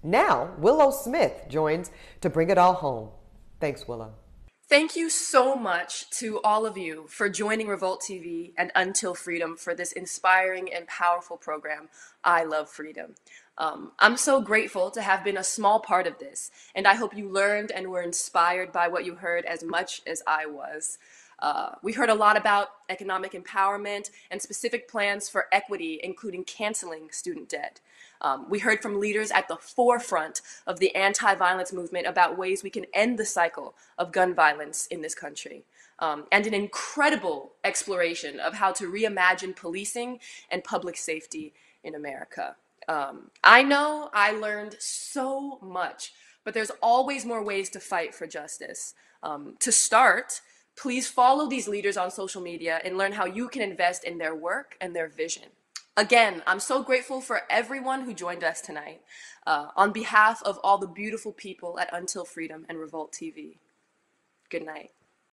Now, Willow Smith joins to bring it all home. Thanks, Willow. Thank you so much to all of you for joining Revolt TV and Until Freedom for this inspiring and powerful program, I Love Freedom. I'm so grateful to have been a small part of this, and I hope you learned and were inspired by what you heard as much as I was. We heard a lot about economic empowerment and specific plans for equity, including canceling student debt. We heard from leaders at the forefront of the anti-violence movement about ways we can end the cycle of gun violence in this country, and an incredible exploration of how to reimagine policing and public safety in America. I know I learned so much, but there's always more ways to fight for justice. To start, please follow these leaders on social media and learn how you can invest in their work and their vision. Again, I'm so grateful for everyone who joined us tonight. On behalf of all the beautiful people at Until Freedom and Revolt TV, good night.